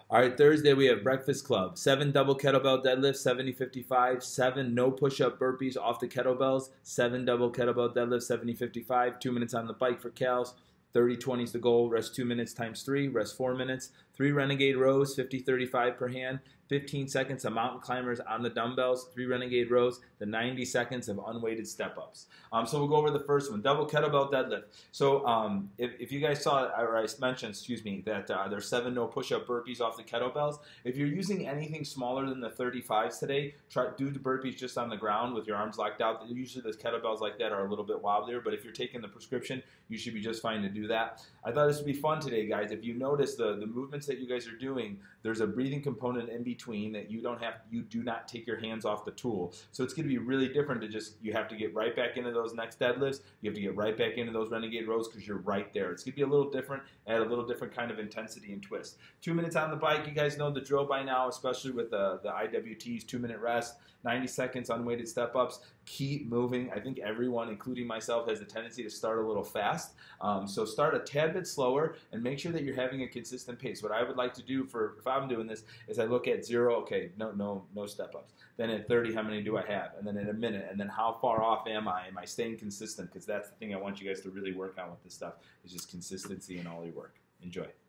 All right, Thursday we have Breakfast Club. 7 double kettlebell deadlifts, 70-55. 7 no push-up burpees off the kettlebells. 7 double kettlebell deadlifts, 70-55. 2 minutes on the bike for cows. 30-20 is the goal. Rest 2 minutes times 3. Rest 4 minutes. 3 renegade rows, 50-35 per hand. 15 seconds of mountain climbers on the dumbbells. 3 renegade rows. The 90 seconds of unweighted step-ups. So we'll go over the first one, double kettlebell deadlift. So if you guys saw, or I mentioned, that there's 7 no push-up burpees off the kettlebells. If you're using anything smaller than the 35s today, do the burpees just on the ground with your arms locked out. Usually the kettlebells like that are a little bit wobblier, but if you're taking the prescription, you should be just fine to do that. I thought this would be fun today, guys. If you notice the movements that you guys are doing, there's a breathing component in between that you do not take your hands off the tool. So it's going to be really different to you have to get right back into those next deadlifts. You have to get right back into those renegade rows because you're right there. It's going to be a little different, add a little different kind of intensity and twist. 2 minutes on the bike. You guys know the drill by now, especially with the IWTs, 2-minute rest, 90 seconds unweighted step-ups. Keep moving. I think everyone, including myself, has a tendency to start a little fast. So start a tad bit slower and make sure that you're having a consistent pace. What I would like to do if I'm doing this is I look at 0, okay, no step-ups. Then at 30, how many do I have? And then in a minute, and then how far off am I? Am I staying consistent? Because that's the thing I want you guys to really work on with this stuff, is just consistency in all your work. Enjoy.